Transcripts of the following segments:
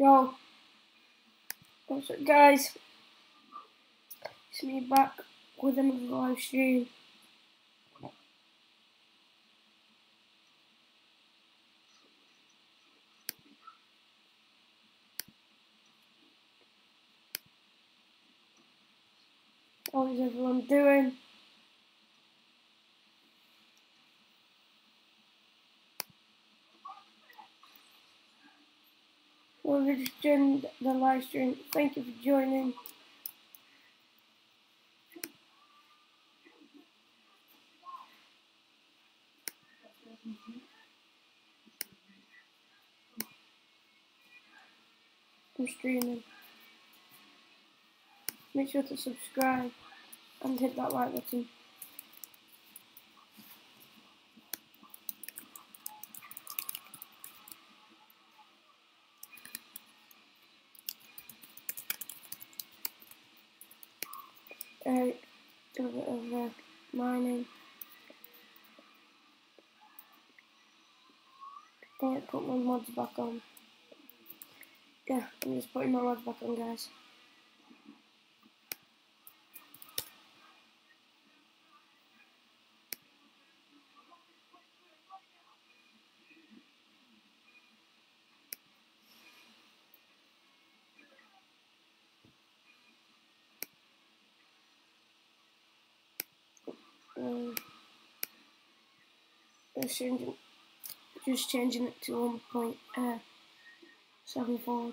Yo, what's up guys? It's me back with another live stream. How is everyone doing? Whoever just joined the live stream, thank you for joining. I'm streaming. Make sure to subscribe and hit that like button. Do a bit of mining. Alright, put my mods back on. Yeah, I'm just putting my mods back on, guys. Just changing it to 1.7 forge.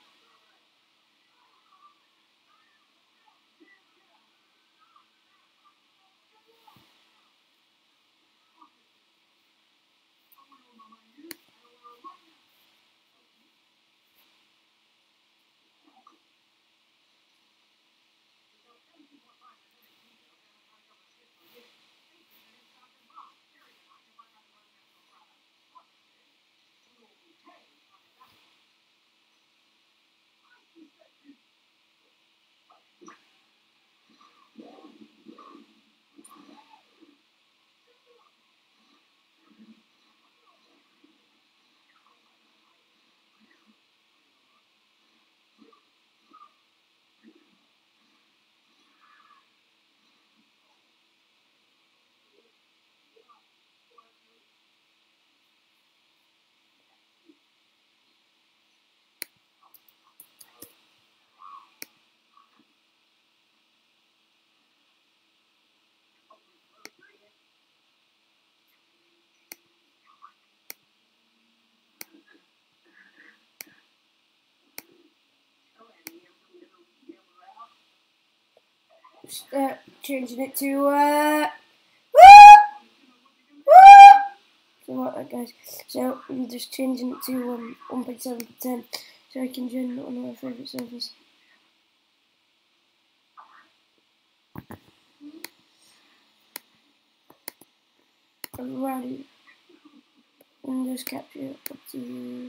Just changing it to so what guys, so I'm just changing it to 1.7 so I can join one of my favourite servers. Alrighty, Windows capture up to use.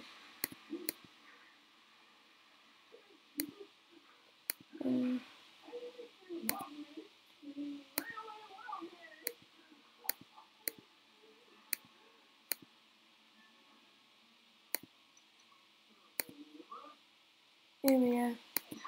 Here we are.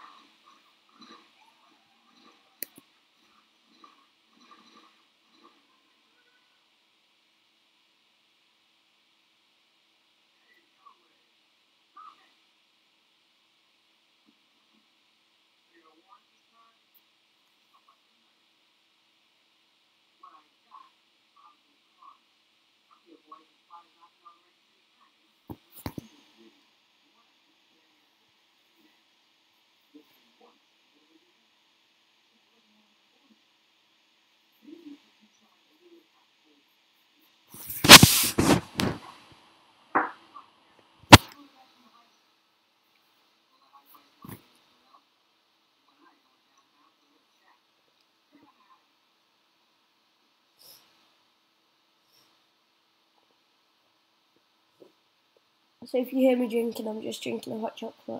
So if you hear me drinking, I'm just drinking a hot chocolate.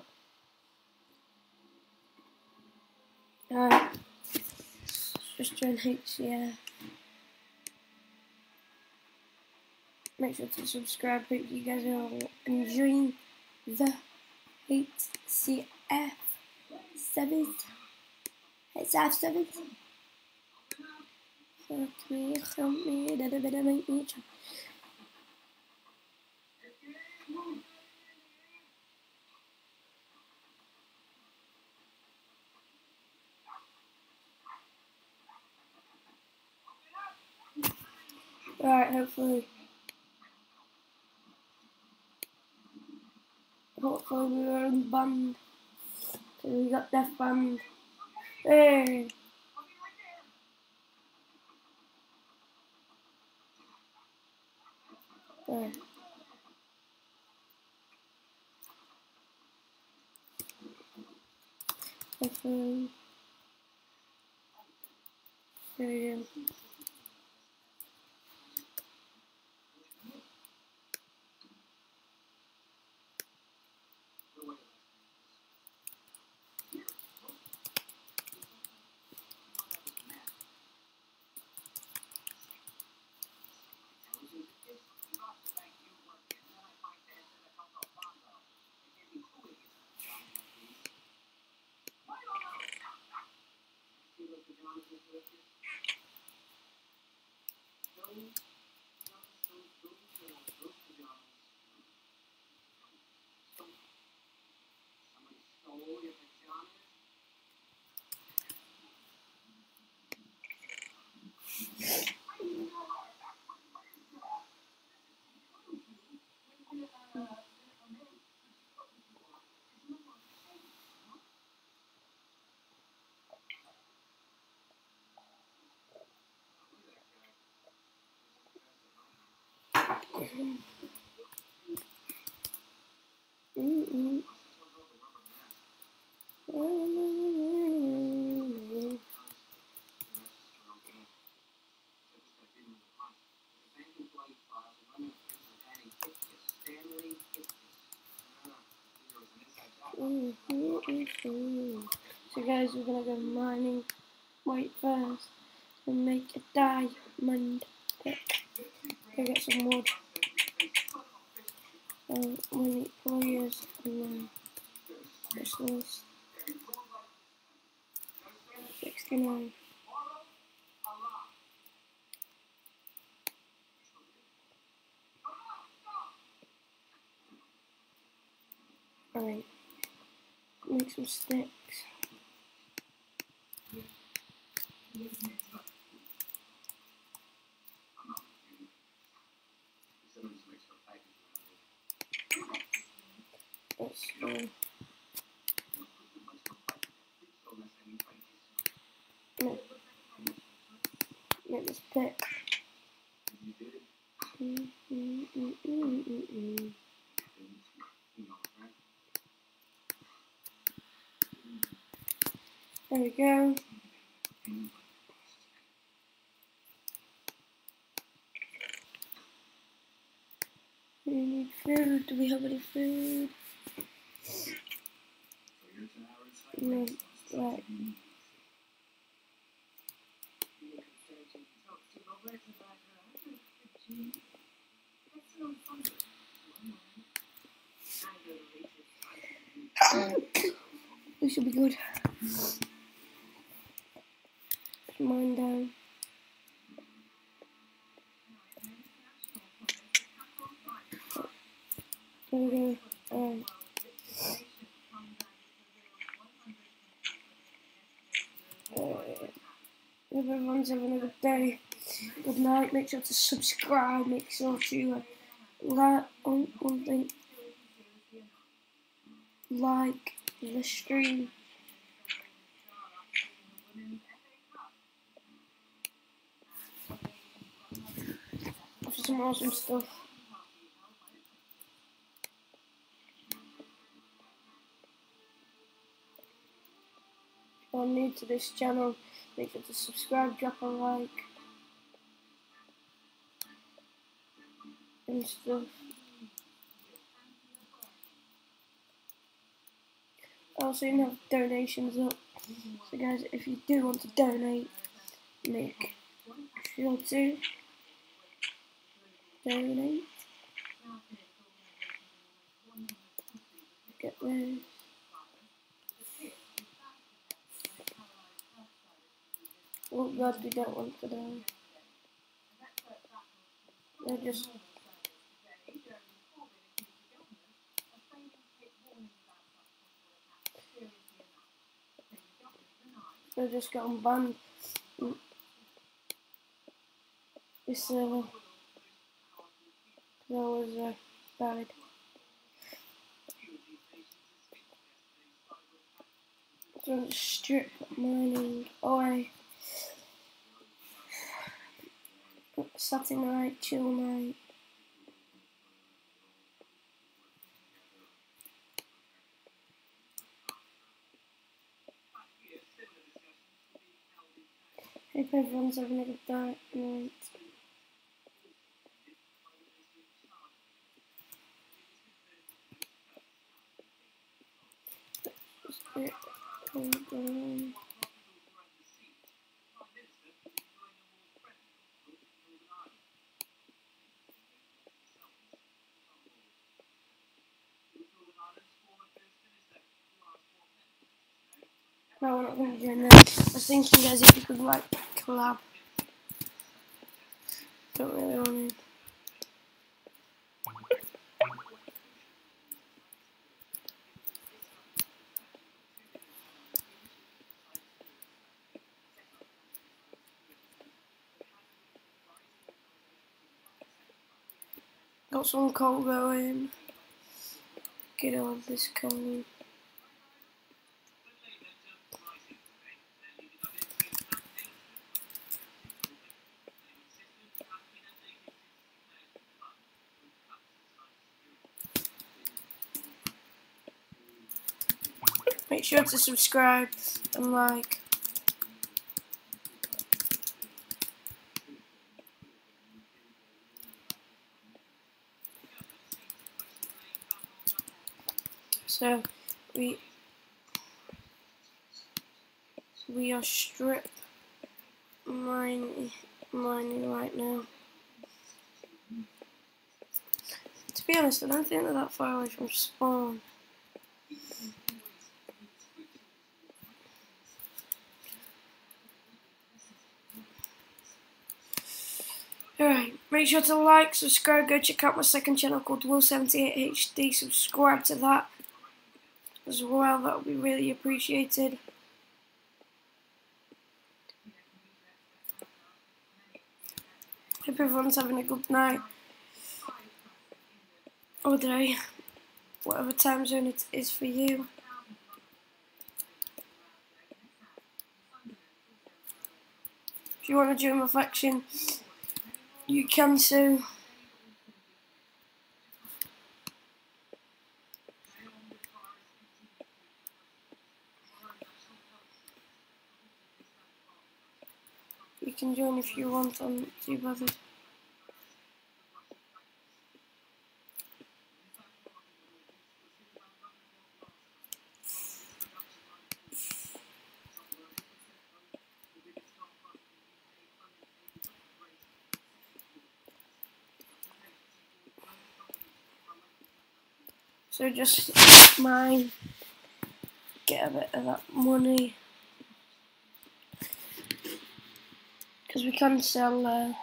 Just join HCR. Make sure to subscribe. Hope you guys are all enjoying the HCF7. HCF7. Fuck me, help me, da da da da make me jump. Alright, hopefully we were unbanned. So we got death banned. Hey! There. Hopefully. There we go. So guys, we're gonna go mining. Wait first and make a diamond pick. Go get some wood. And we need players and then specialist. 69. Alright. Make some sticks. Let's make this pick. There we go. We need food. Do we have any food? No. Right. We should be good. Mine down. There we go. Hope everyone's having a good day. Good night. Make sure to subscribe. Make sure to like the stream. For some awesome stuff. If you're new to this channel, make sure to subscribe, drop a like, and stuff. I'll soon have donations up. So guys, if you do want to donate, make sure to donate. Get this. Oh God, we don't want to die. They're just getting banned. This server. That was died. So strip mining. Oi. Saturday night, chill night. Hope everyone's having a good night. No, we're not going to do that. I was thinking, guys, if you could like collab. Don't really want to. Got some coal going. Get all this coal. Make sure to subscribe and like. So we are strip mining right now. To be honest, I don't think they're that far away from spawn. Alright, make sure to like, subscribe, go check out my second channel called Will78HD, subscribe to that as well, that would be really appreciated. Hope everyone's having a good night or day, whatever time zone it is for you. If you want to join my faction, you can too. You can join if you want, I'm not too bothered. So just mine, get a bit of that money, because we can sell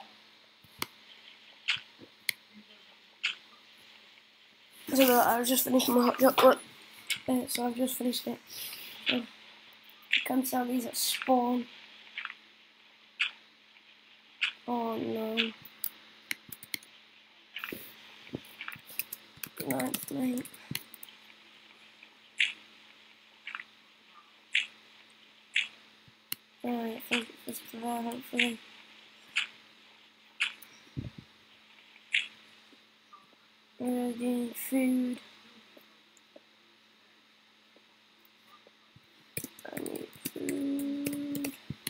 so I've just finished my hot chocolate, so I've just finished it. So you can sell these at spawn. Oh no. Nice, mate. Alright, I think it's there, hopefully. Doing food. I need food.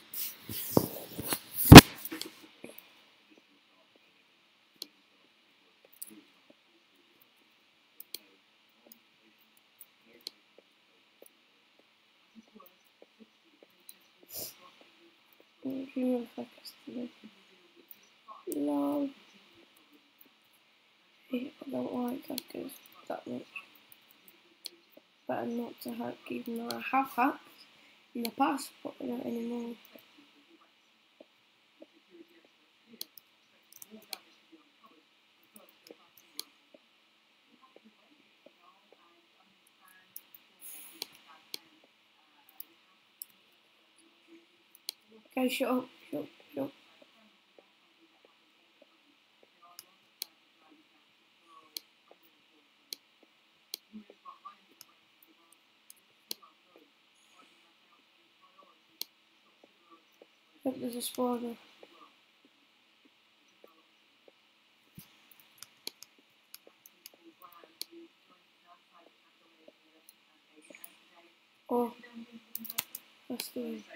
Lol. I don't like that goes that much. better not to hack, even though I have hacked in the past, but not anymore. Guys, shut up, shut up, shut up. Look, there's a spawner. Oh, that's the way.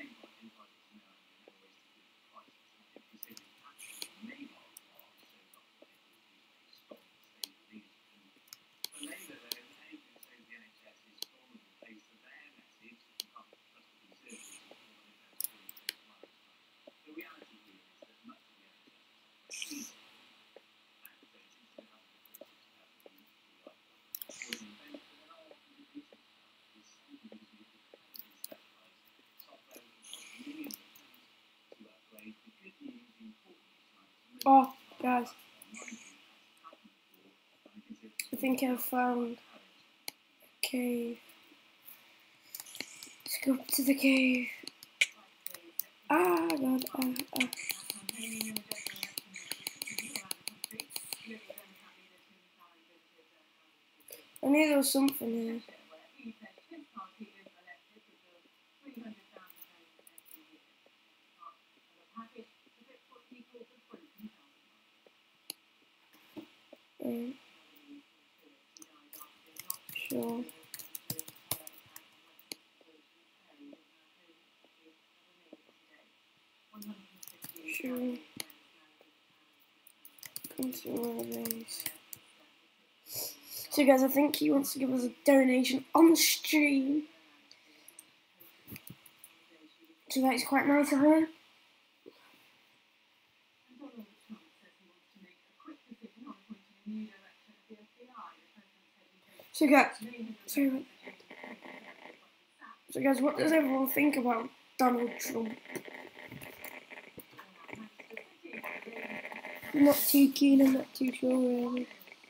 Oh, guys, I think I've found a cave. Let's go up to the cave. Ah, God, I knew there was something here. Sure. Sure. Come to one of these. So guys, I think he wants to give us a donation on stream. So that is quite nice of him. So guys, what does everyone think about Donald Trump? I'm not too keen, I'm not too sure really.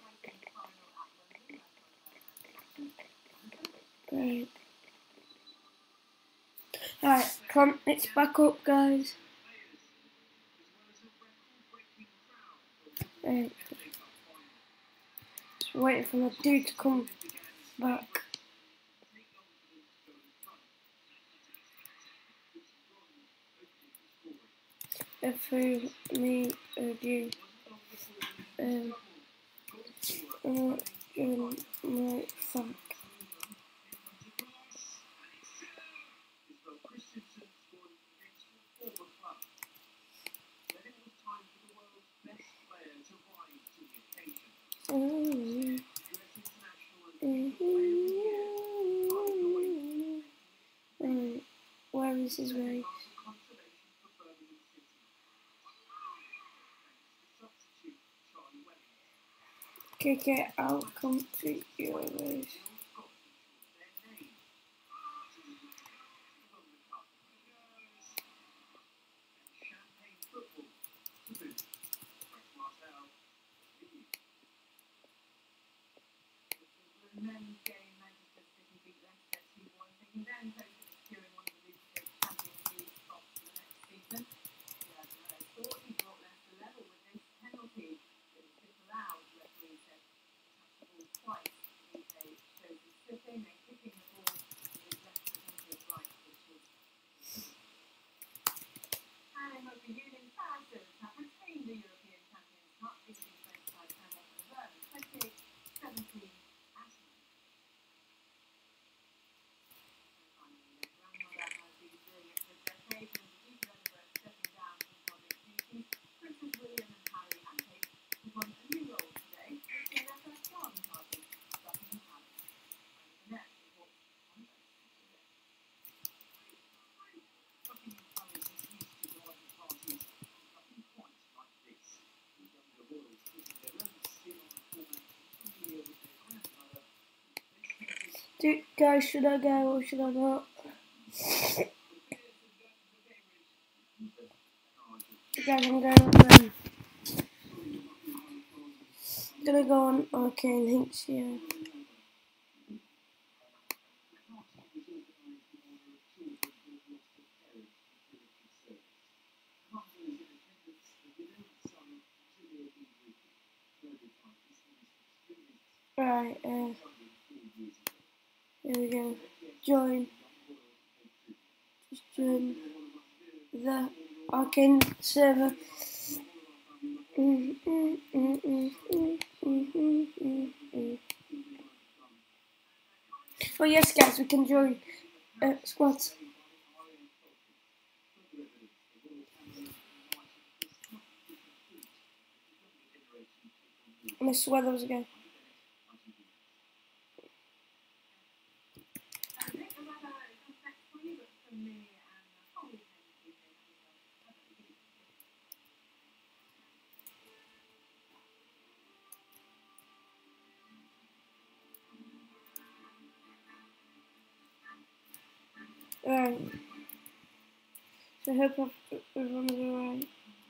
Right. Alright, come on, it's back up, guys. Right. Just waiting for my dude to come back. If me or you my fuck. Where is his race? Okay, I'll come to your race. Guys, should I go or should I not? Guys, I'm going up then. Gonna go on Arcane Hints here. Right, here we go. Join. Just join the Arcane server. Oh yes, guys, we can join squads. I swear there was a guy. Right. So I hope everyone's alright.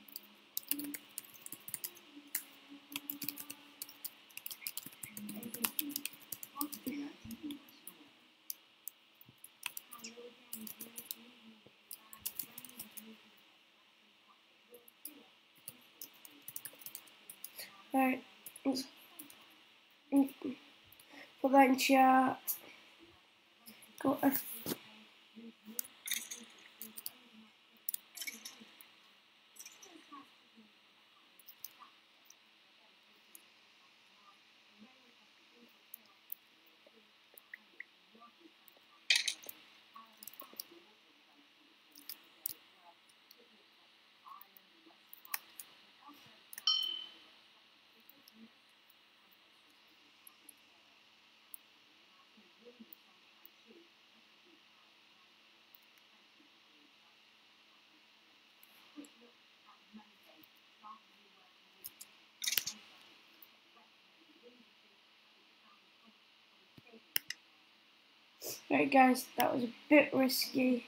Right. Let's put that in chat. Go F. Right, guys, that was a bit risky.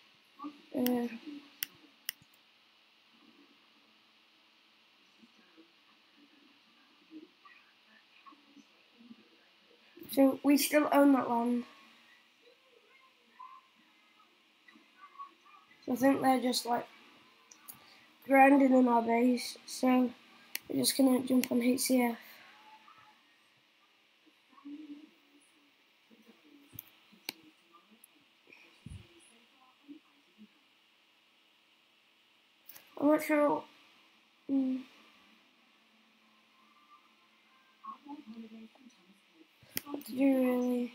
So we still own that land. So I think they're just like grinding in our base. So we're just gonna jump on HCF. I'm not sure. What to do really.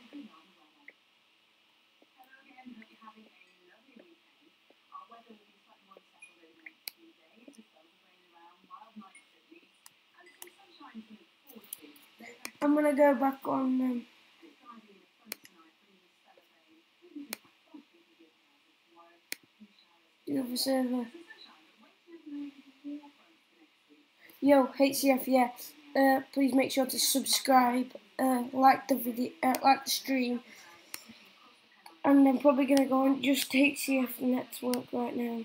I'm gonna go back on the other server. Yo, HCF, yeah. Please make sure to subscribe, like the video, like the stream, and I'm probably gonna go on just HCF network right now.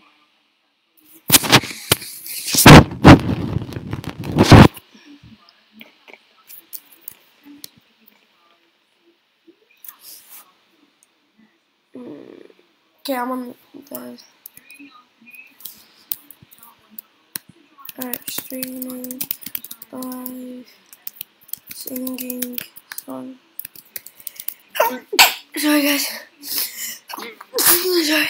Okay, I'm on the. Alright, streaming, live, singing, song. Sorry, guys. Sorry.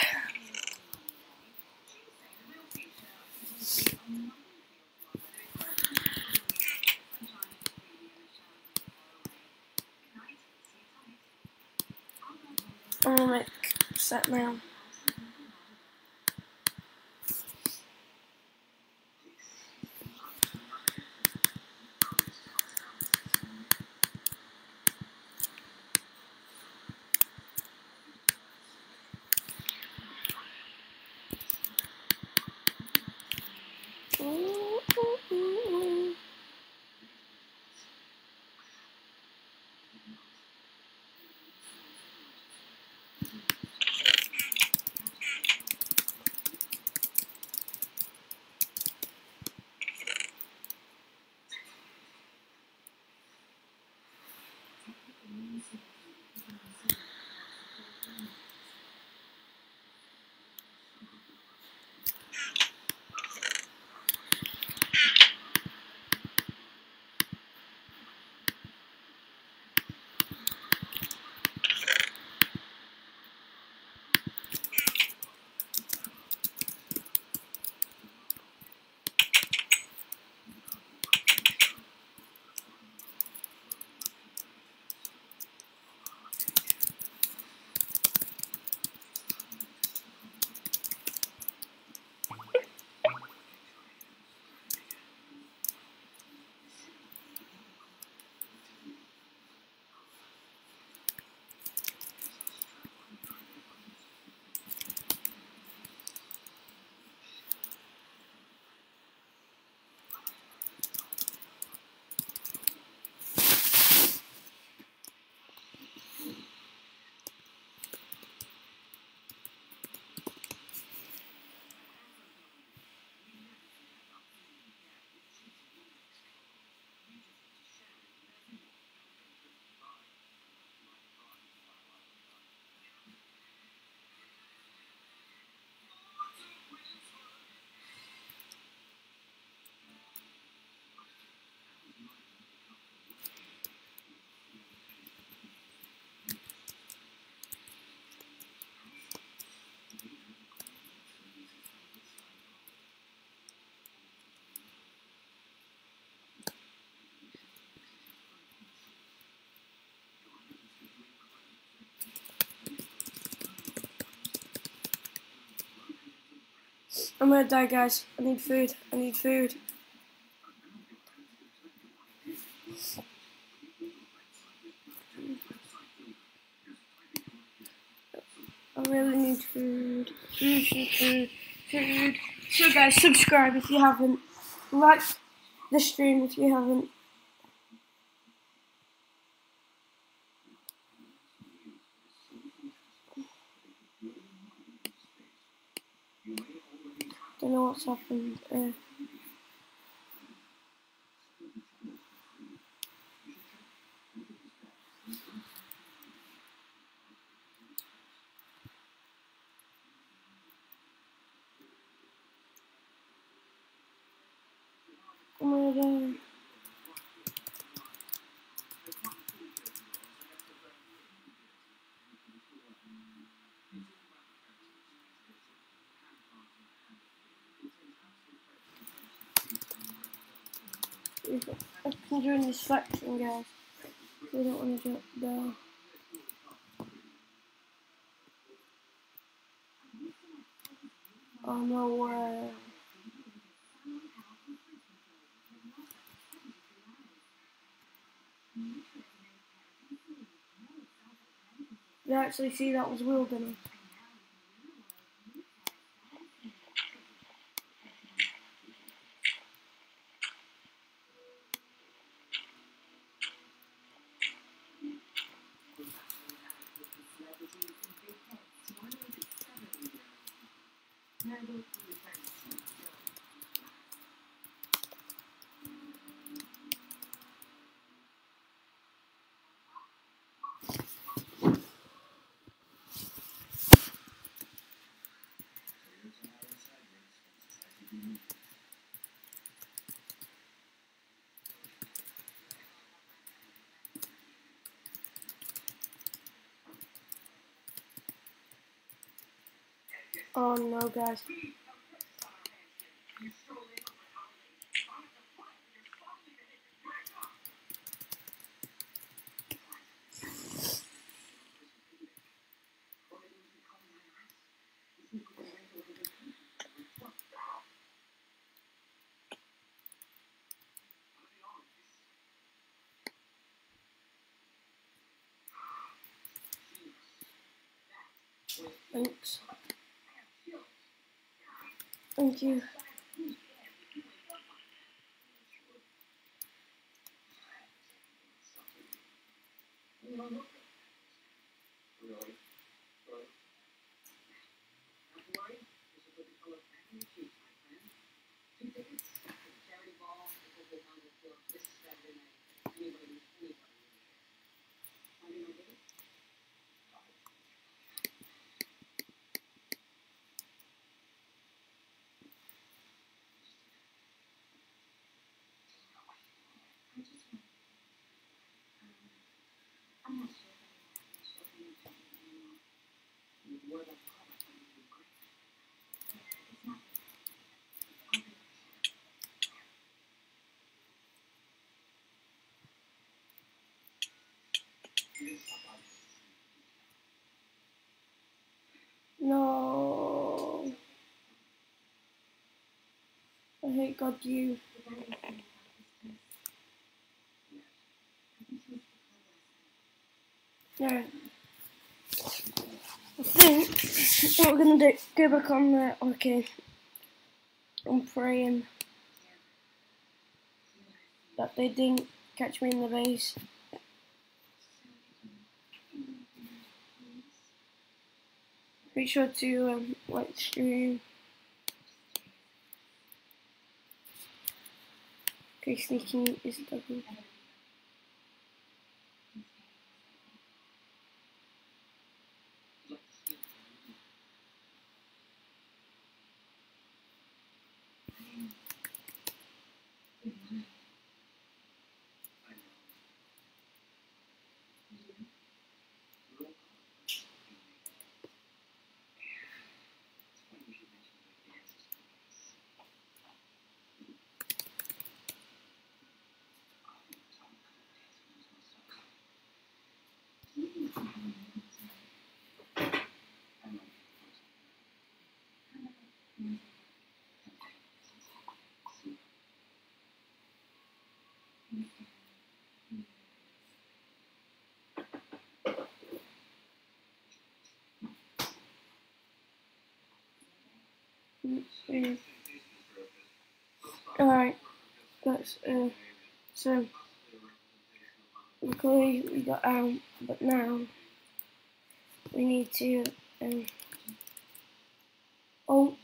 I'm gonna make set now. I'm gonna die, guys. I need food. I need food. I really need food. Food. So guys, subscribe if you haven't. Like the stream if you haven't. Don't know what's happened. I'm gonna die. I'm doing this flexing, guys. We don't want to die. Oh no way. You actually see that was wilderness. Oh no, guys. Thanks. Thank you. God you. Yeah. I think what we're gonna do, go back on there. Okay. I'm praying that they didn't catch me in the base. Make sure to like the stream. Okay, sneaking is double. Alright, that's so luckily we got out, but now we need to oh,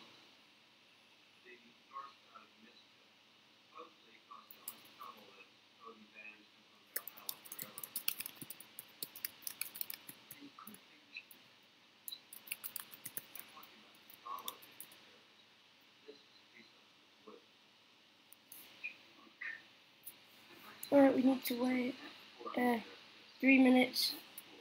alright, we need to wait 3 minutes.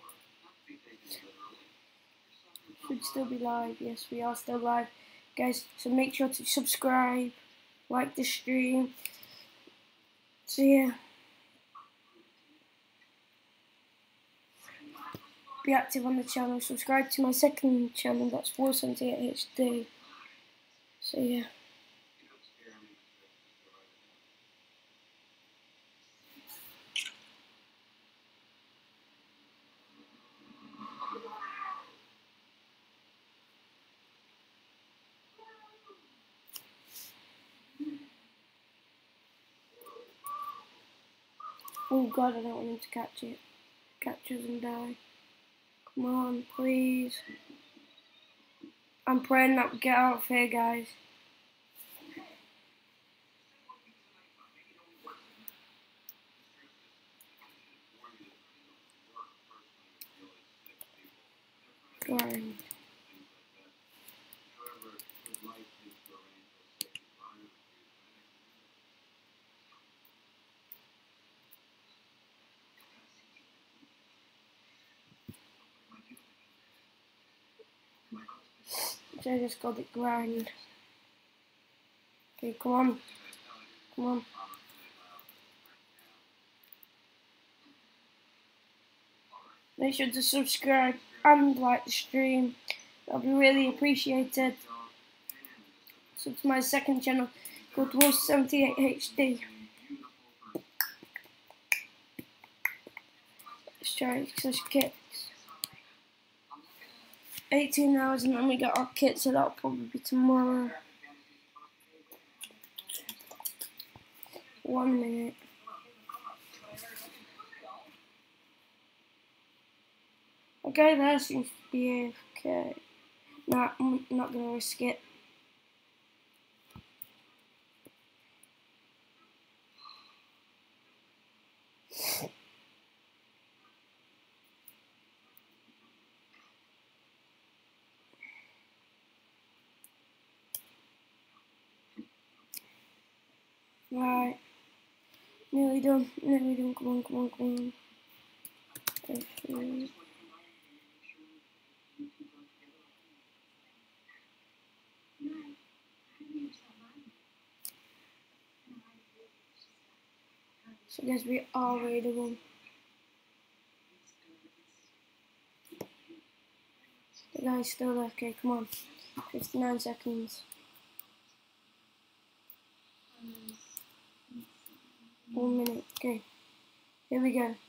Should still be live. Yes, we are still live, guys. So make sure to subscribe, like the stream. So yeah, be active on the channel. Subscribe to my second channel. That's War78HD. So yeah. Oh God, I don't want him to catch it. Catch us and die. Come on, please. I'm praying that we get out of here, guys. Grind. So I just got it grind. Okay, come on. Come on. Make sure to subscribe and like the stream. That'll be really appreciated. So to my second channel called War78HD. Let's try such kits. 18 hours and then we get our kit, so that'll probably be tomorrow. 1 minute. Okay, that seems to be okay. No, I'm not gonna risk it. Right. Nearly done. Nearly done. Come on, come on, come on. Okay. So guys, we are raidable. The guy's still there. Okay, come on. 59 seconds. 1 minute. Okay, here we go.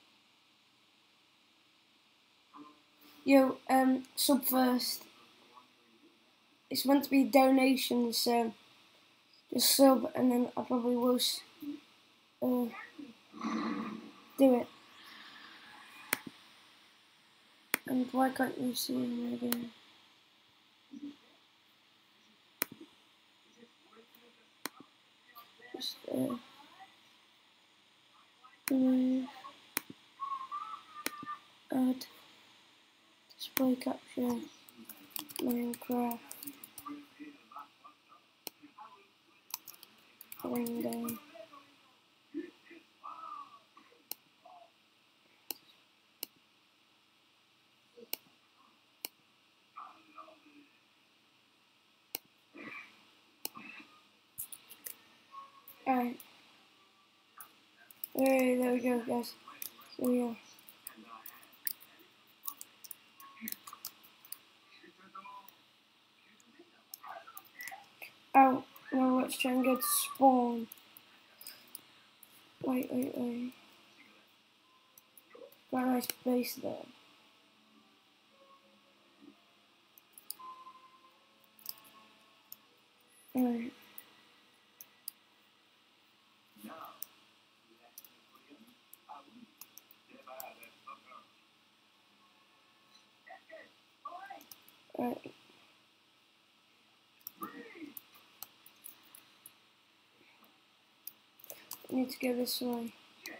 Yo, sub first. It's meant to be donations, so just sub and then I probably will do it. And why can't you see me again? Just add display capture Minecraft window. Alright. Hey, there we go, guys. So yeah. Oh, now let's try and go to spawn. Wait. Got a nice base there. Alright. Alright. I need to go this way.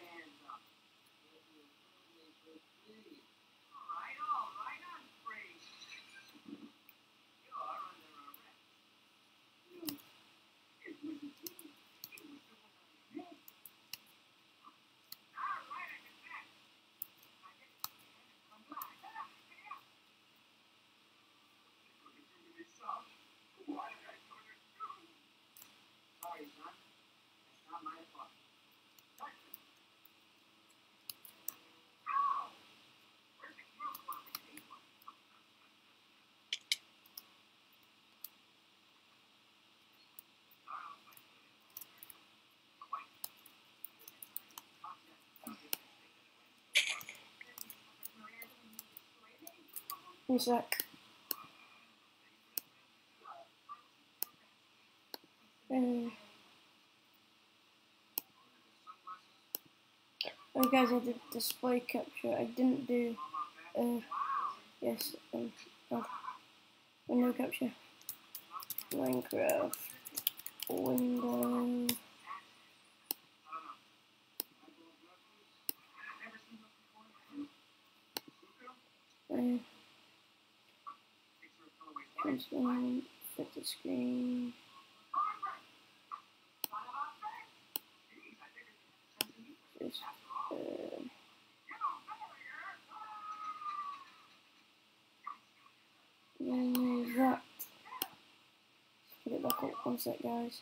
One sec. Oh guys, I did display capture. I didn't do yes, window capture. Minecraft window. Transform, fit the screen. Just, then that. Put it back up 1 sec, guys.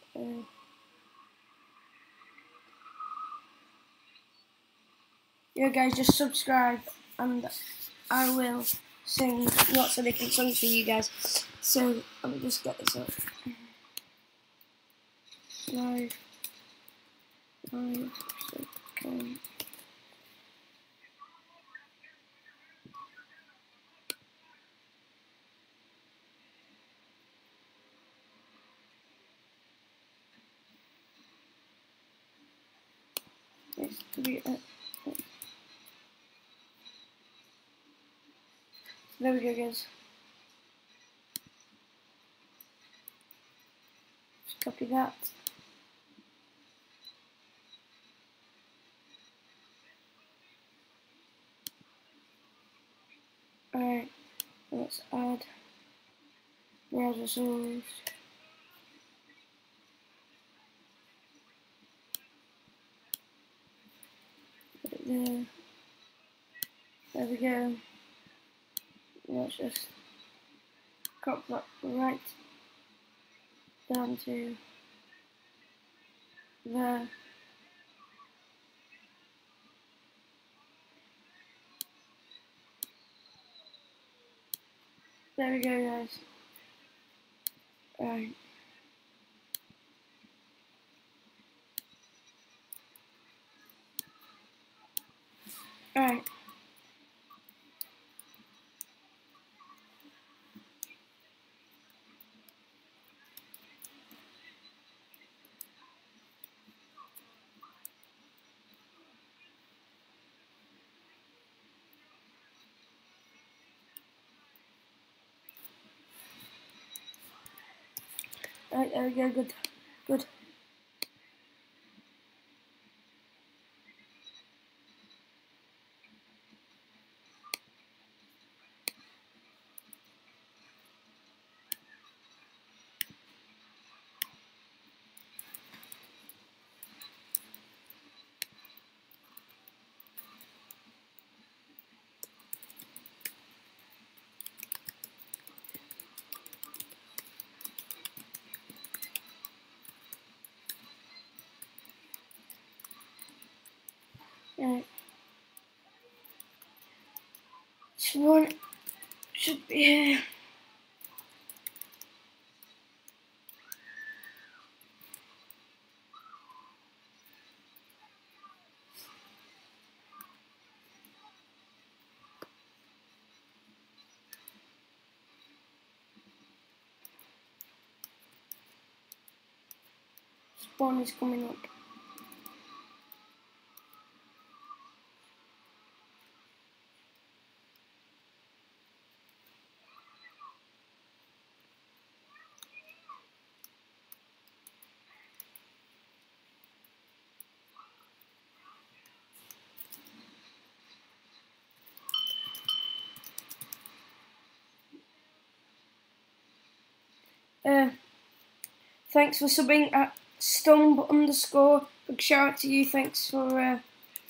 Yeah, guys, just subscribe and I will sing lots of different songs for you guys. So let me just get this up. Live second. It's to be there we go, guys. Just copy that. Alright, let's add browser source. Put it there. There we go. Let's just crop that right down to there. There we go, guys. Alright. Alright. Alright, there we go, good. Good. Alright. This one should be here. Spawn is coming up. Thanks for subbing at Stump_. Big shout out to you. Thanks for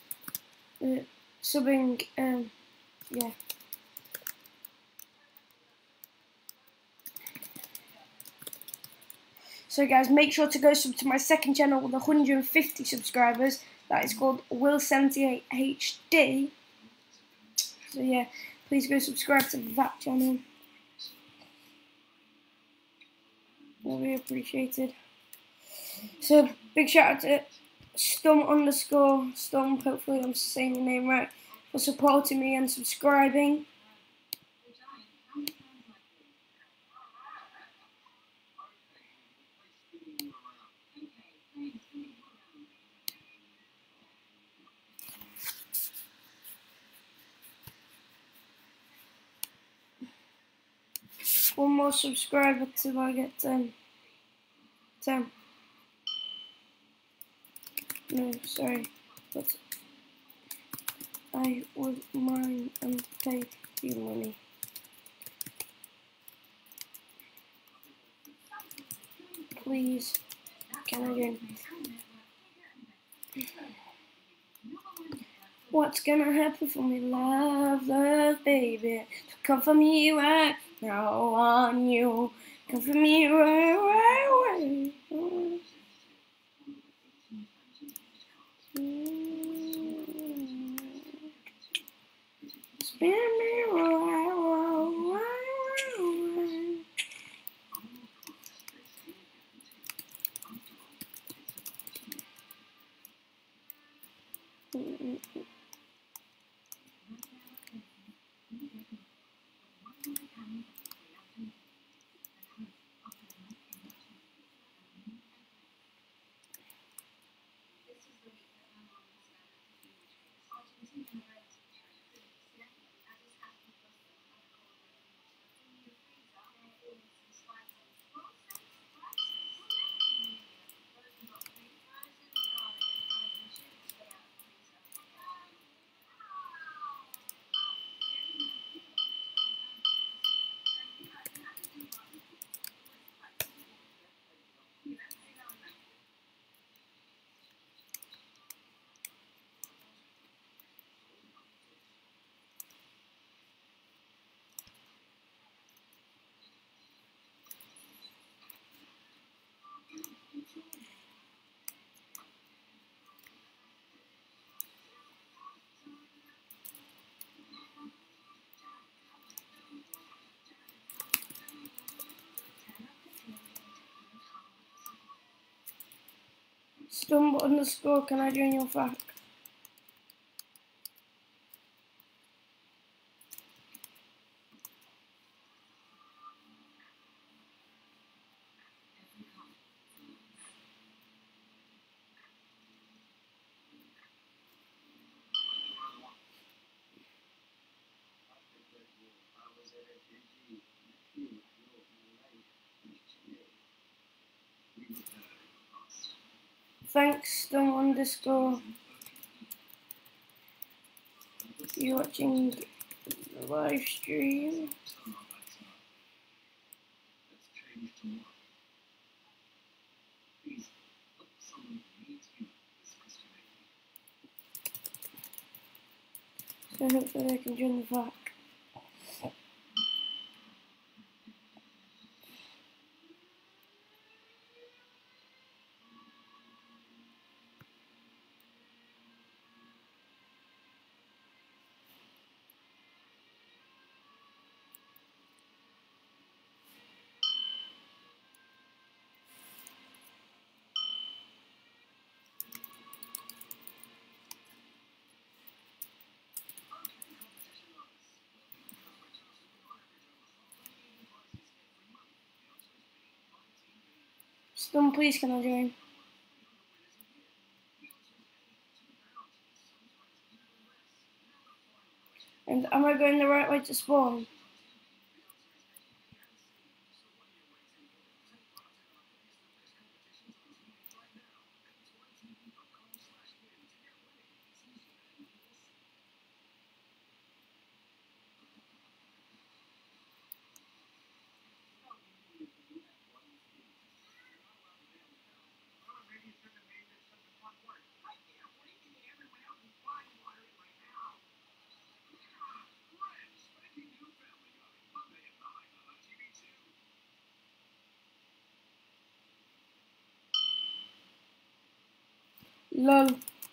subbing. Yeah. So guys, make sure to go sub to my second channel with 150 subscribers. That is called Will78HD. So yeah, please go subscribe to that channel. That'll be appreciated. So big shout out to Stump_. Hopefully I'm saying your name right, for supporting me and subscribing. One more subscriber till I get 10. No, sorry, but I would mind and pay you money. Please, can I do? What's gonna happen for me, love, baby? Come for me right now on you. Come for me right. Spin me right. Stump_, can I join your fact? thanks Stum underscore. You're watching the live stream. So hopefully I can join the VAC. Stum, please can I join? And am I going the right way to spawn? Lol.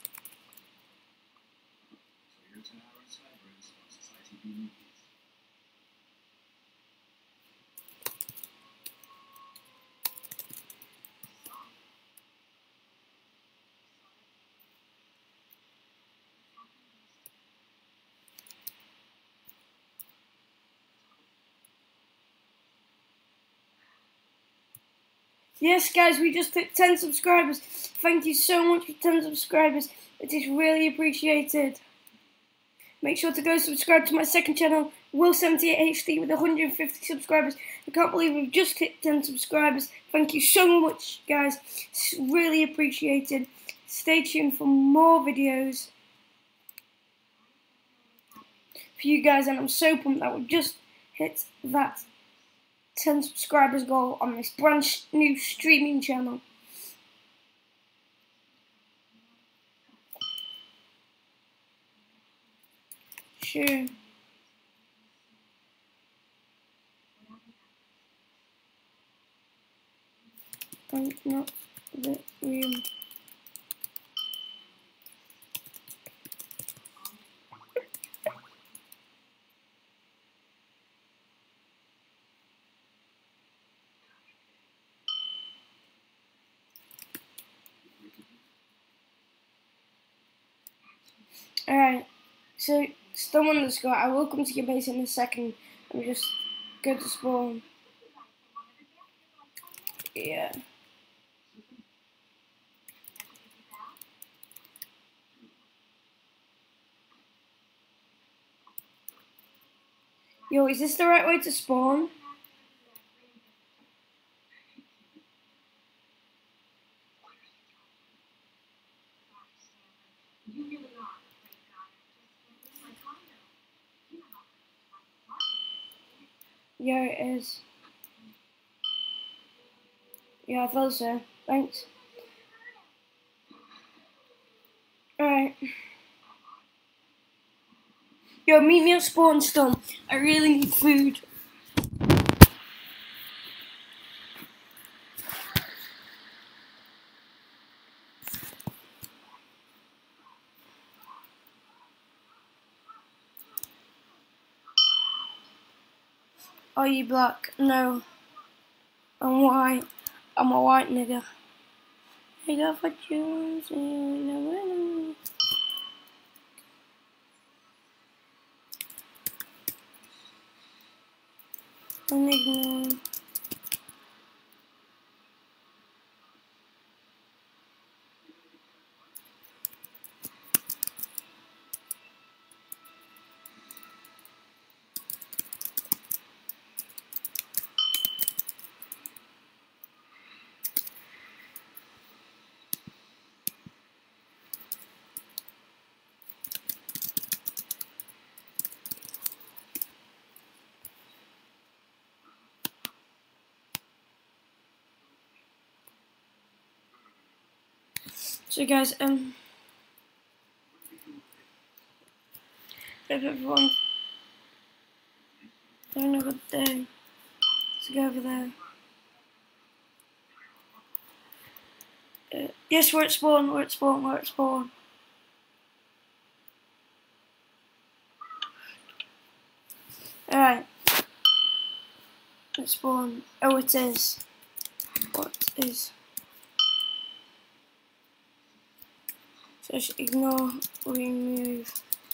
Yes, guys, we just hit 10 subscribers. Thank you so much for 10 subscribers. It is really appreciated. Make sure to go subscribe to my second channel, Will78HD, with 150 subscribers. I can't believe we've just hit 10 subscribers. Thank you so much, guys. It's really appreciated. Stay tuned for more videos for you guys, and I'm so pumped that we've just hit that 10 subscribers goal on this brand new streaming channel. Sure. Thank not the room. Alright, so Stum underscore, I will come to your base in a second. I'm just go to spawn. Yeah. Yo, is this the right way to spawn? Yeah, it is. Yeah, I thought so. Thanks. Alright. Yo, meet me at spawn, Stum. I really need food. Are you black? No. I'm white. I'm a white nigga. I got for choosing. I'm ignorant. So guys, hope everyone's having a good day. Let's go over there. Yes, we're at spawn, we're at spawn, we're at spawn. Alright. Let's spawn. Oh, it is. What is? So just ignore, remove.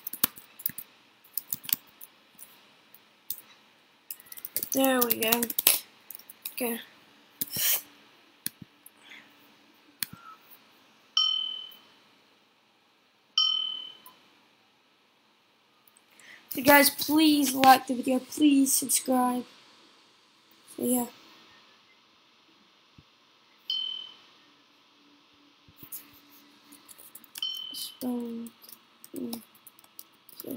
There we go. Okay. So guys, please like the video, please subscribe. So yeah. Spawn. So.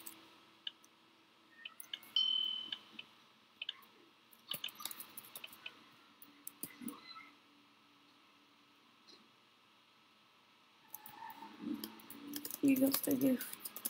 You got the gift.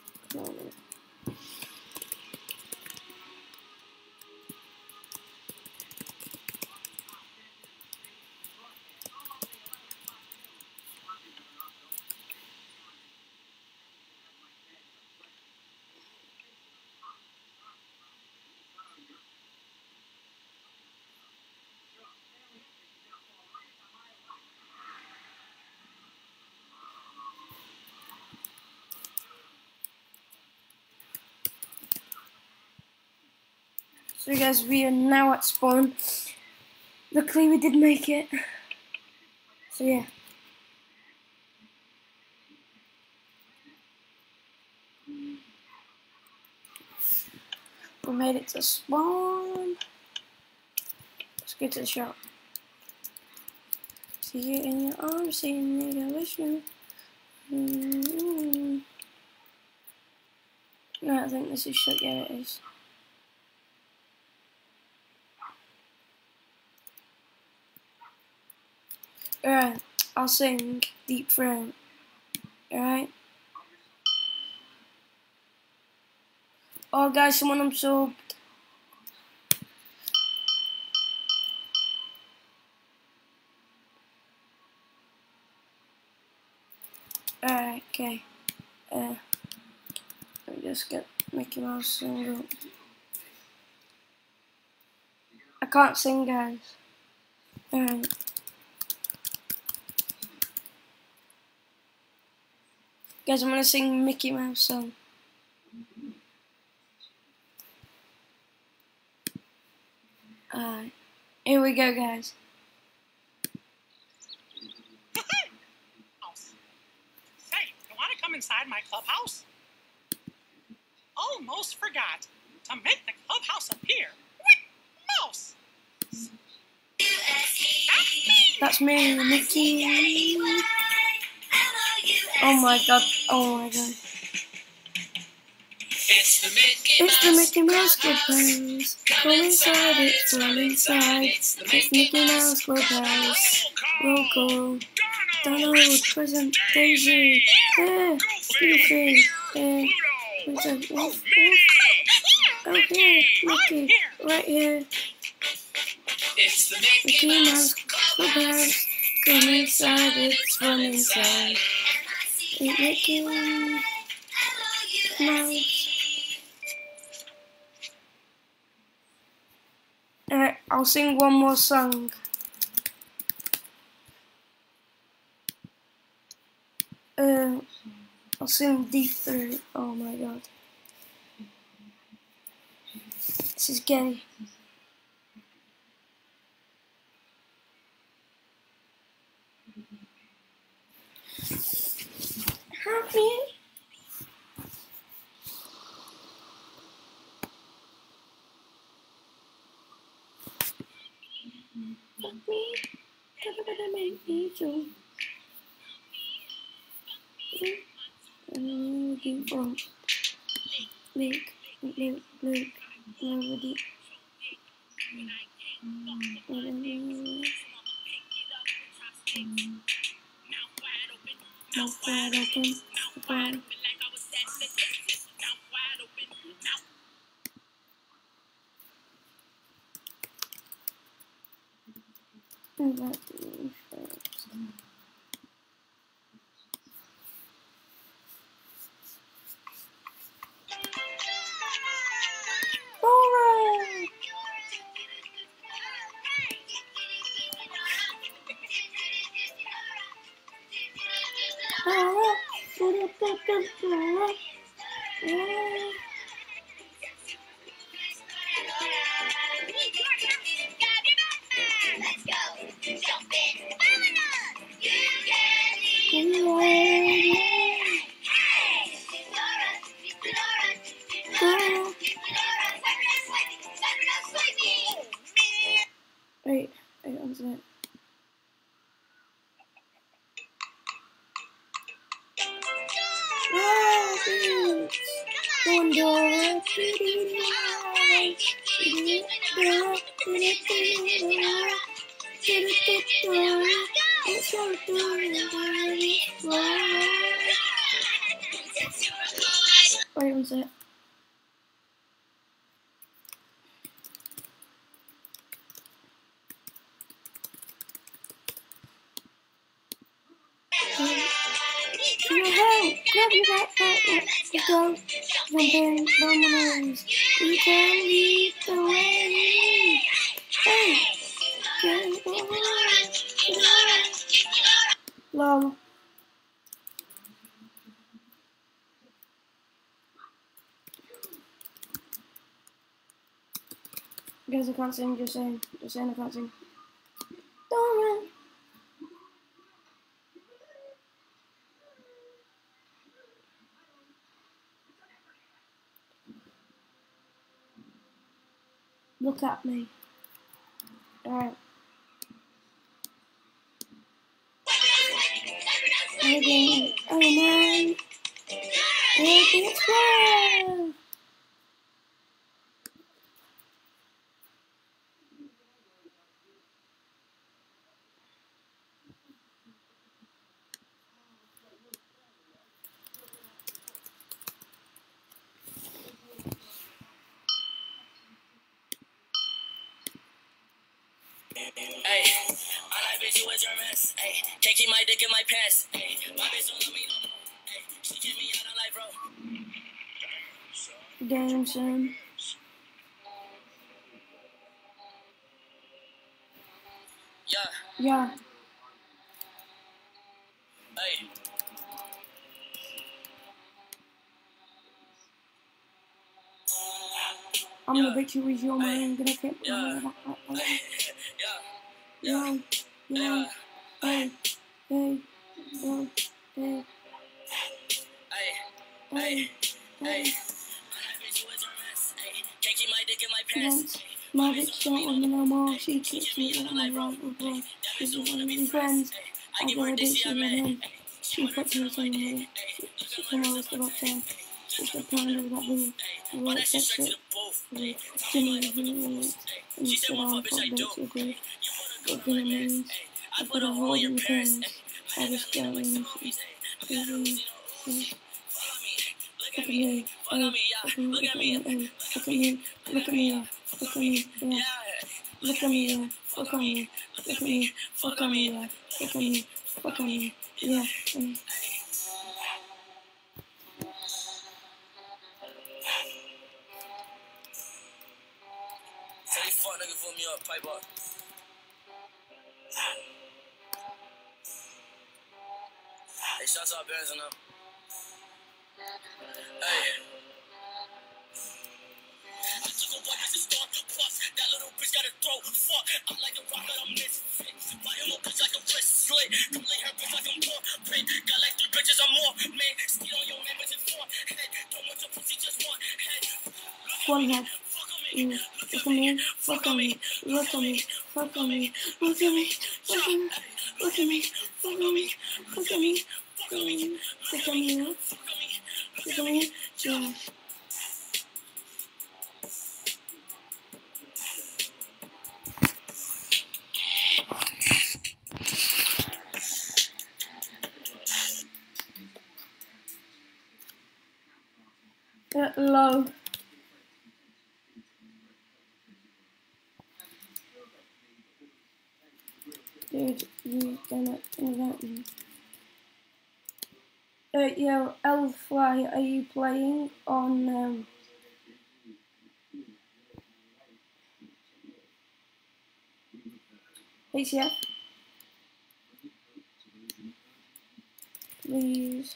So guys, we are now at spawn. Luckily we did make it. So yeah. We made it to spawn. Let's go to the shop. See you in your arms, see you in your vision. No, I think this is shut. Yeah, it is. Alright, I'll sing Deep Throat. Alright. Oh guys, someone absorbed. Alright, okay. Let me just get Mickey Mouse sing up. I can't sing, guys. Alright. Guys, I'm gonna sing Mickey Mouse song. Alright. Here we go, guys. Hey, you want to come inside my clubhouse? Almost forgot. To make the clubhouse appear with mouse. That's me, Mickey. Oh my god. Oh my god. It's the Mickey Mouse Clubhouse. Come inside, it's from inside. It's the Mickey Mouse Clubhouse. Roll call. Donald, present, Daisy. Goofy. Oh, here, Mickey. Right here. It's the Mickey Mouse Clubhouse. Come inside, it's from inside. It's Mickey Mouse. Alright, I'll sing one more song. I'll sing Deep Throat. Oh my god. This is gay. Happy. Make me so. Looking from Nick, nobody. mouth wide open, wide. Alright. Wait, one second. Wait, one second. Grab your backpack, let's go. Jumping dominoes, we can lead the way. Hey, lol. Guys, I can't sing, just saying I can't sing. Don't run. Look at me. Alright. Everything, oh man. Everything explode. Hey, all I bitch you is your mess. Hey, can't keep my dick in my pants. Hey, my bitch don't love me no more. Hey, she kick me out of life, bro. Damn, son. Yeah. Hey. I'm gonna bet you with your mind, gonna keep Yeah. Hey. My bitch don't want me no more. She kicks me out my right with wrong. Cause we wanna be friends. I give her a bitch in the hand. She fucked me somewhere. She come over to about 10. She's a pound of that boo. I wrote that shit. Jimmy was really late. And you said I'm fuck bitch agree. But then it means I put a hole in your pants. I just got in. Look at me, look at me, look at me, look at me, look at me, yeah. Look at me, yeah. Look at me, look at me, look at me, yeah. Look at me, look at me, yeah. Tell you fuck nigga put me up, pipe up. Hey, shots out Barons and them. Hey. I took a wipe as a star, plus that little bitch got a throat. Fuck, I'm like a rocket, I'm misfit. My little bitch like a wrist slit. Come lay her bitch like I'm more pit. Got like 3 bitches, I'm more man. Steal on your man, bitch, it's 4 head. Don't want your pussy, just 1 head. One head. Look at me, fuck on me, look at me, fuck on me, look at me, look at me, look at me, look at me, look at me, look at me, look at me, look at me, yeah. Low. Dude, you gonna invite me? Yo, Elfly, are you playing on HCF? Please.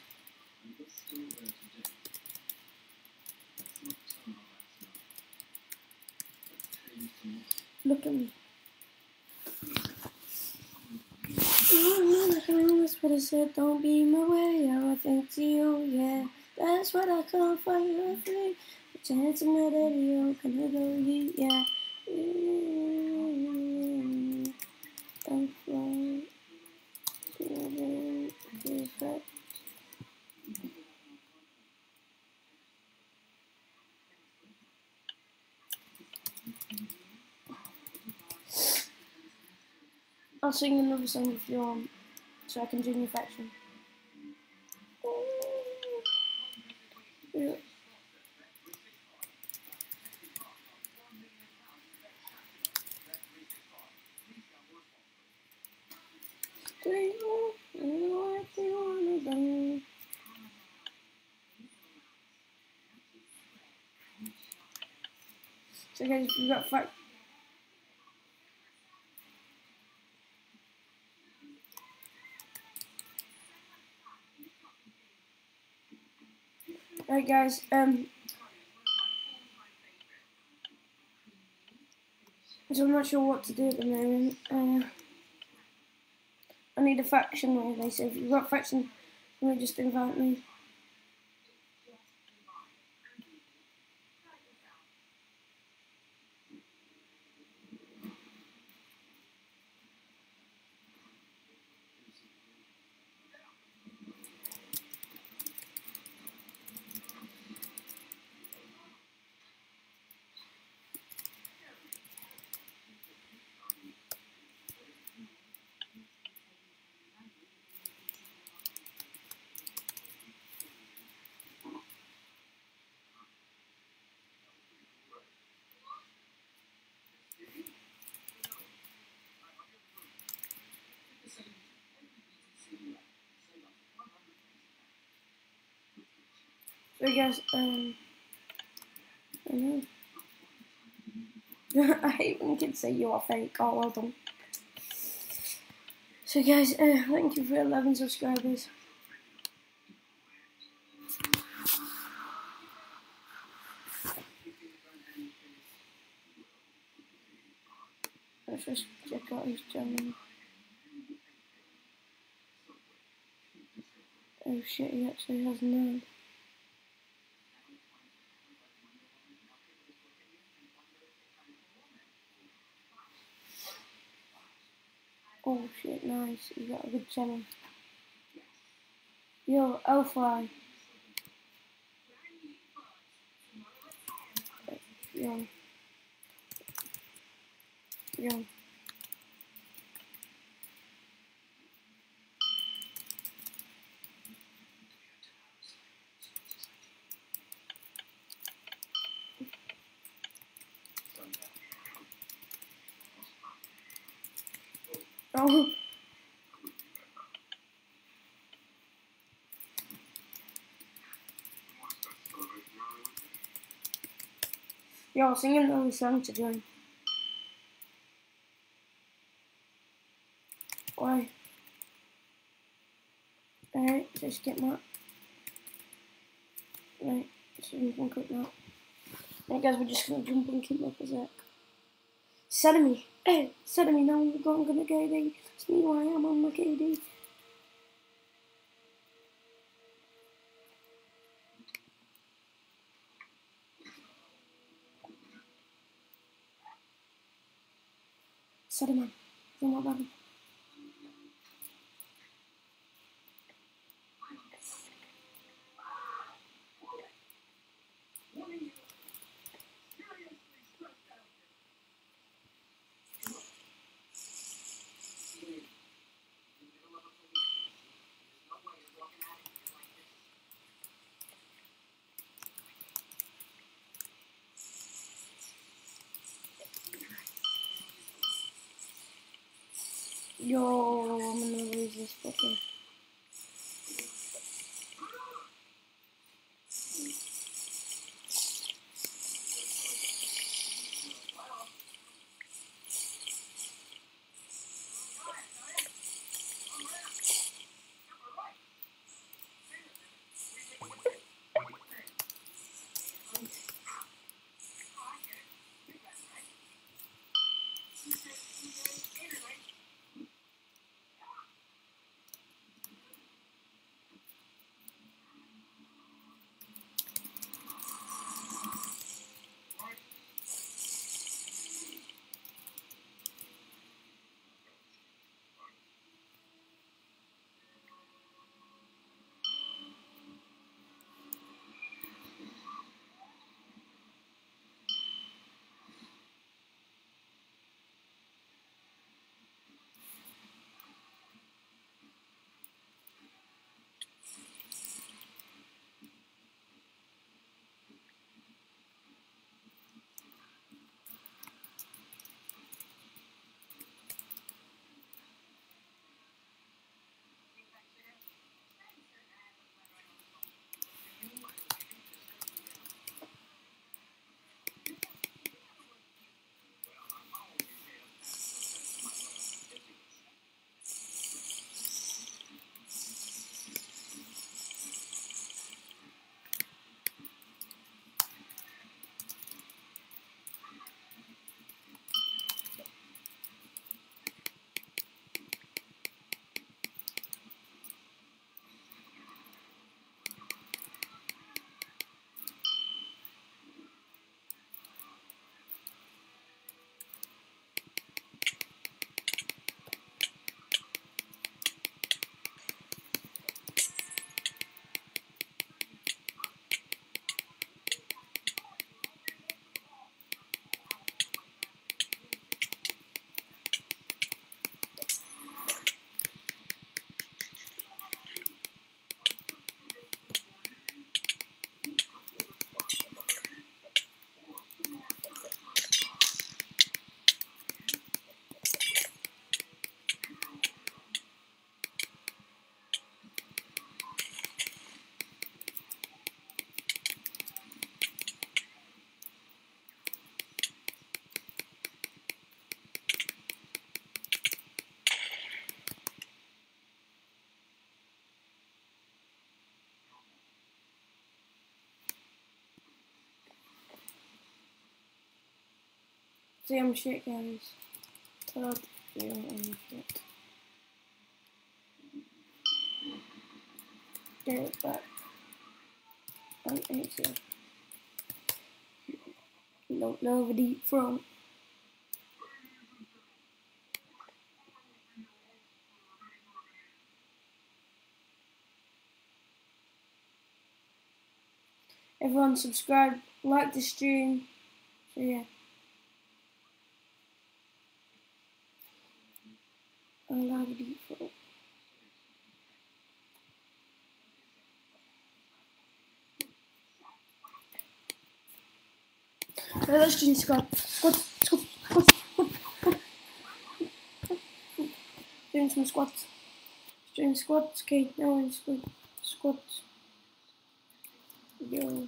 Look at me. That's what I said, don't be my way, I think to you, yeah. That's what I call fire free. The chance of my daddy, oh, can I go, yeah. I'm flying. I'll sing another song if you want, so I can join your faction. Yeah. So guys, we got fact. Right guys, so I'm not sure what to do at the moment. I need a faction really, so if you've got a faction, can you just invite me? So guys, I know. I hate when kids say you are fake. Oh, well done. So guys, thank you for 11 subscribers. Let's just check out his channel. Oh shit, he actually has none. Oh shit, nice. You got a good channel. Yo, Elfly. Yo. Yo. Oh. Yo, sing another song to join. Why? Alright, just get my. Right, so we can click that. Right guys, we're just gonna jump and keep up a sec. Sodomy! Hey, Sodomy, now we're going to KD. It's me, why I'm on my KD. Sodomy, don't worry about him. Yo, I'm gonna lose this fucker. See, I'm shit, guys. Oh, yeah, I'm shit. Get it back. I'm HCF. Don't know the deep front. Everyone subscribe, like the stream. So yeah. I love the deep front. Let's do squat. Doing some squats. Doing squats. Okay, now I'm squats. Yo.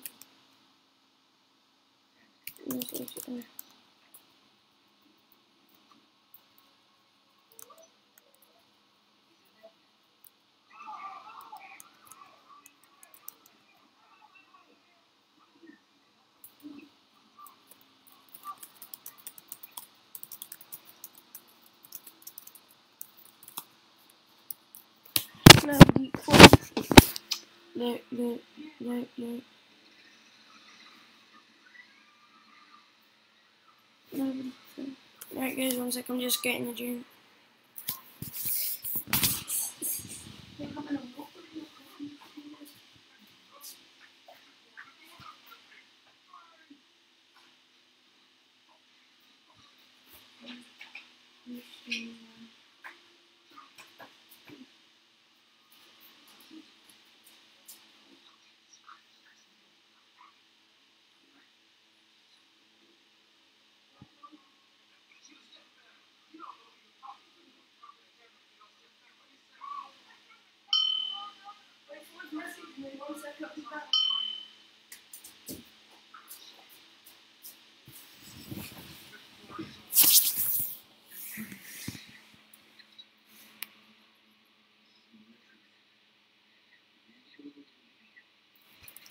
Now deep front. No. Alright guys, 1 sec, I'm just getting the gym.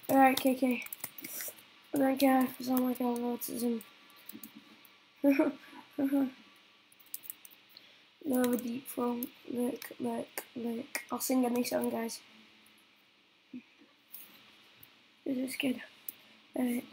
Alright, KK. I don't care if I sound like I have autism. No, a deep throat. Look. I'll sing any song, guys. This is good. Alright.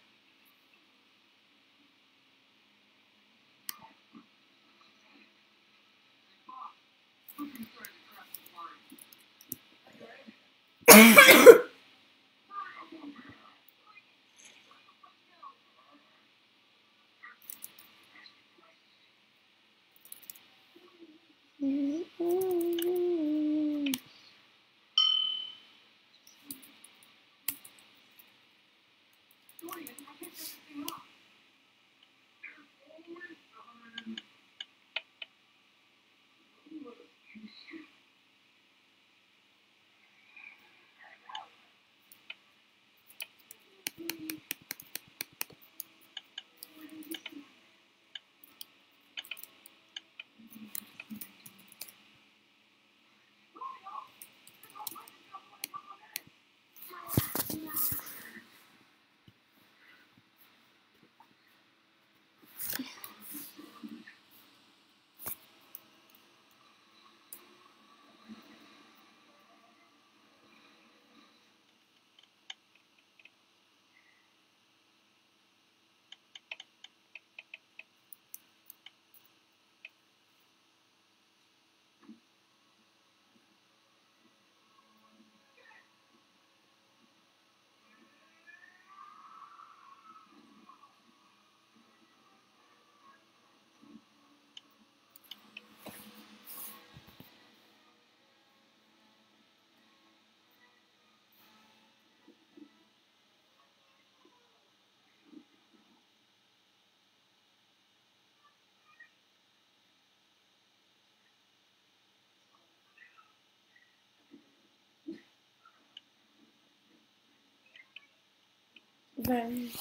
Then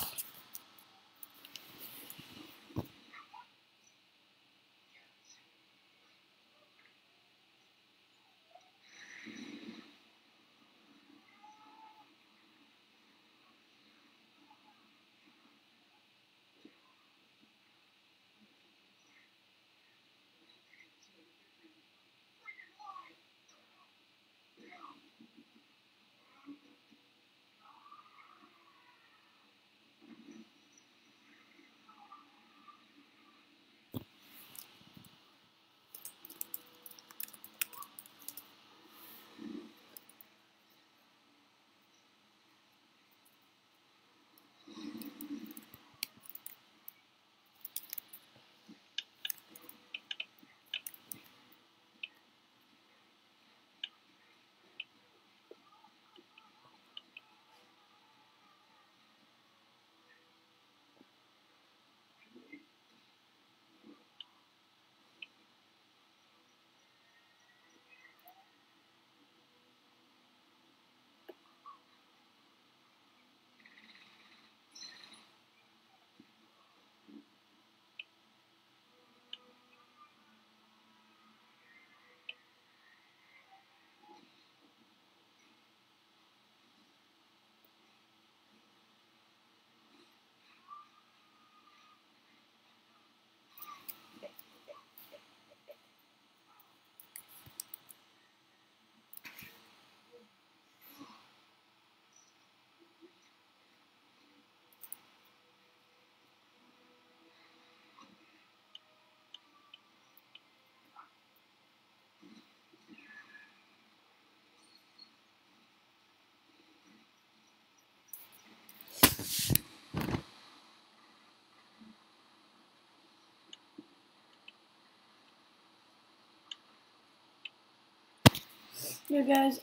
you guys,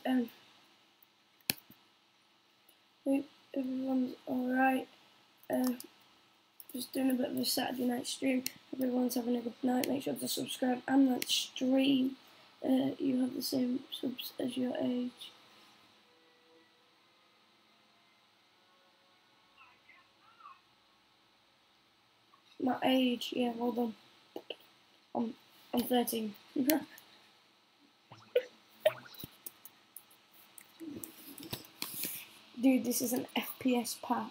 hope everyone's alright. Just doing a bit of a Saturday night stream. Hope everyone's having a good night. Make sure to subscribe and that stream. You have the same subs as your age. My age, yeah, hold on. I'm 13. Dude, this is an FPS pack.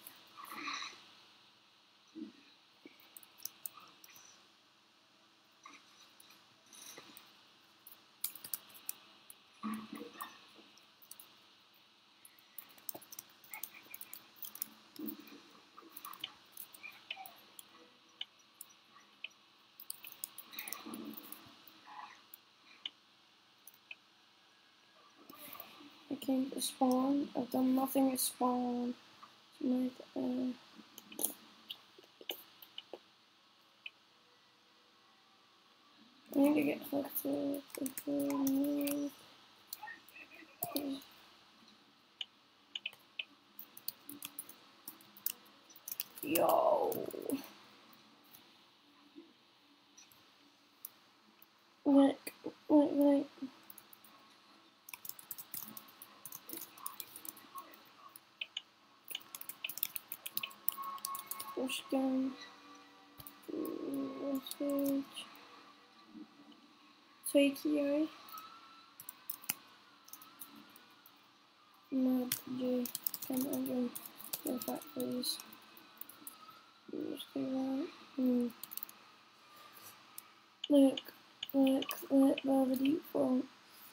I came to spawn. I've done nothing to spawn. I need to get hooked up. Yo. Wait. Push gun. Message. Tokyo. Mad J. Come on, go back, please. Just go right. Look, by the default.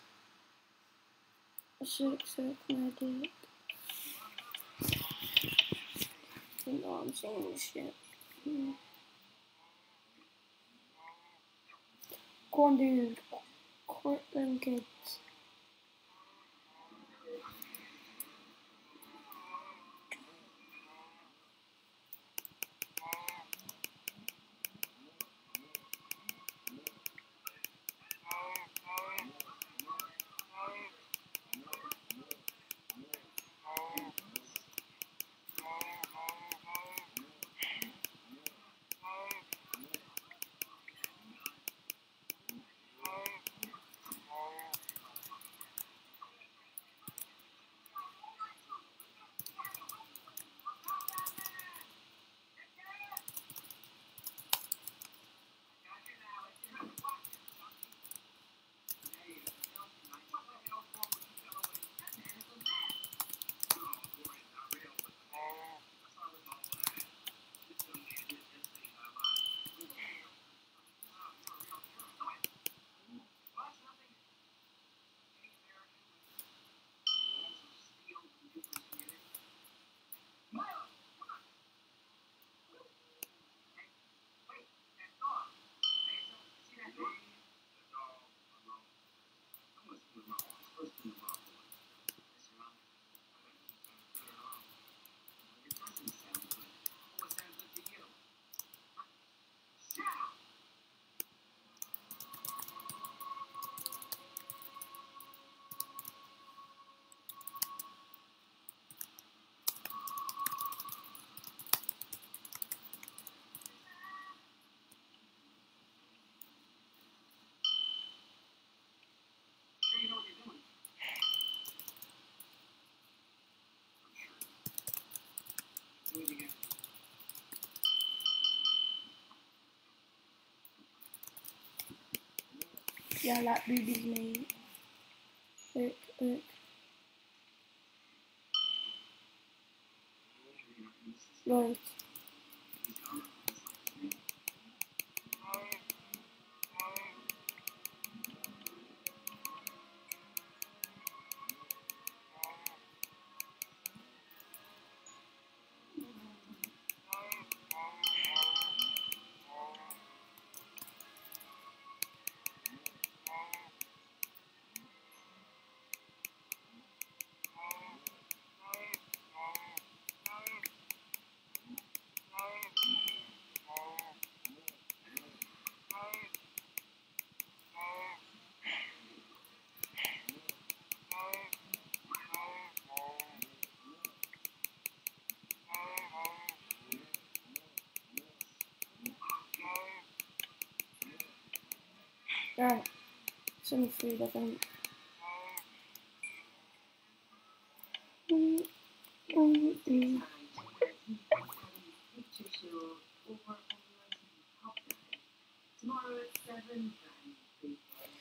6 medic. You know I'm saying this shit. Go on, dude. Quit them kids. Yeah, like boobies, mate. Look. Right. Right. Some food, I think.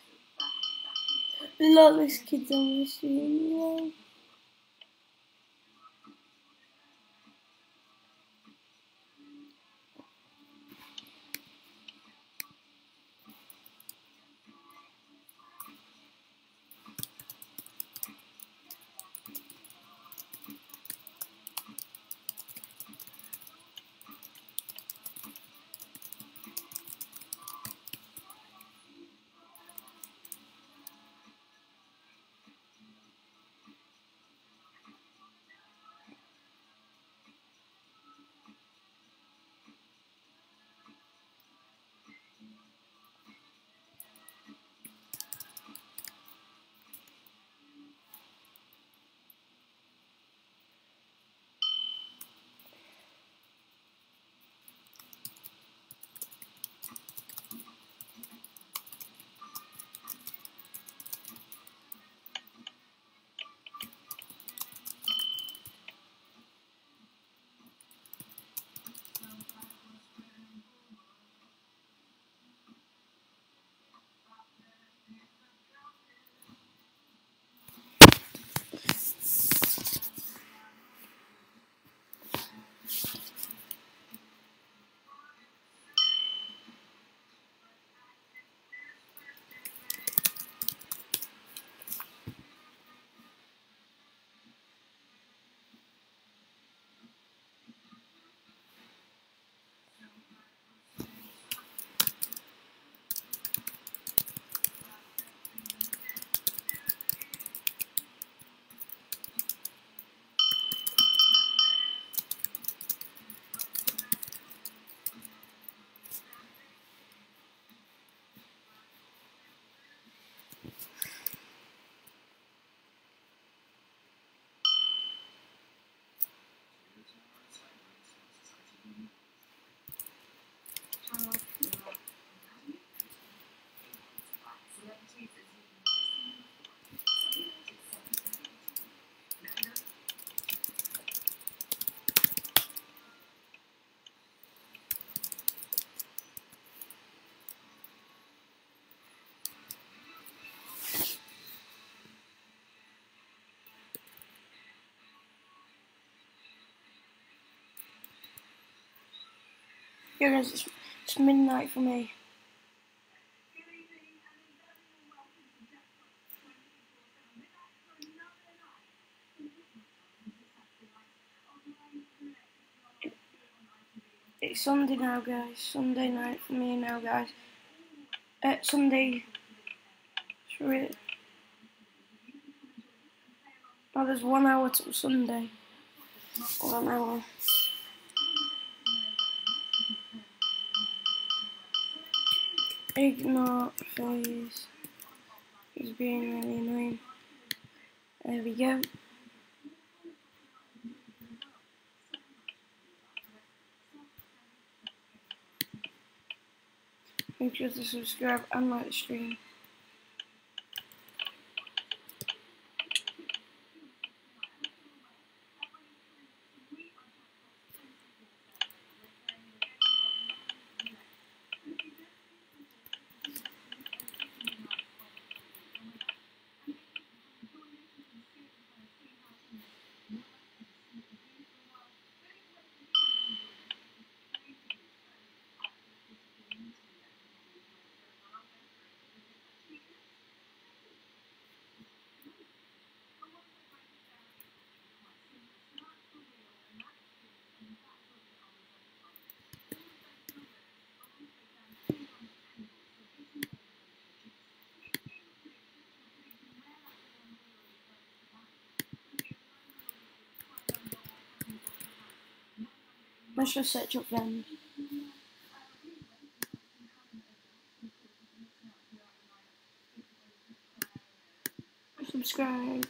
Lol, this kid's on the stream, yeah. Yeah, guys, it's midnight for me. It's Sunday now, guys. Sunday night for me now, guys. Sunday. Oh, there's 1 hour till Sunday. 1 hour. Ignore phase. He's being really annoying. There we go. Make sure to subscribe and like the stream. Let's just search up then. Subscribe.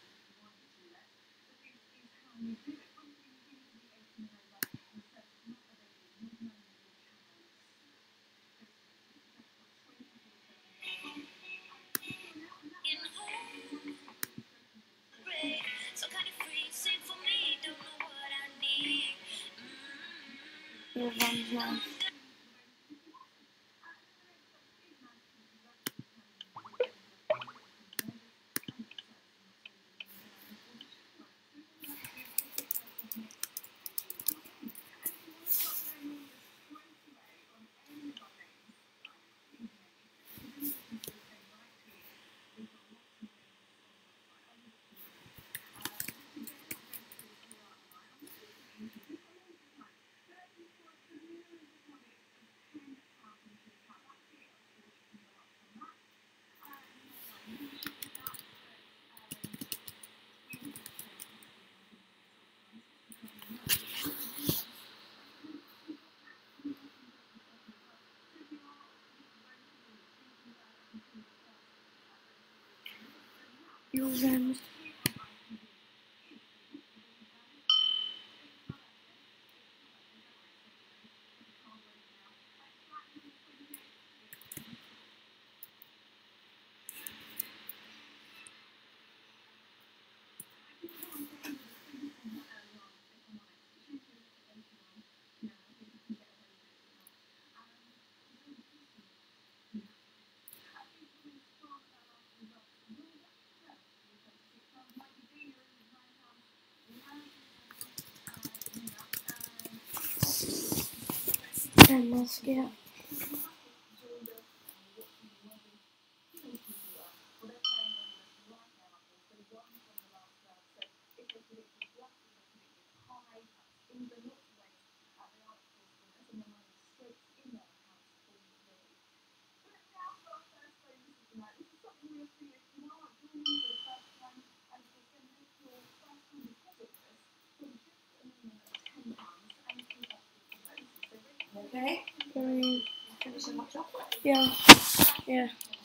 Everyone's nice. And let's get Okay. um, Finish so much chocolate. yeah, yeah.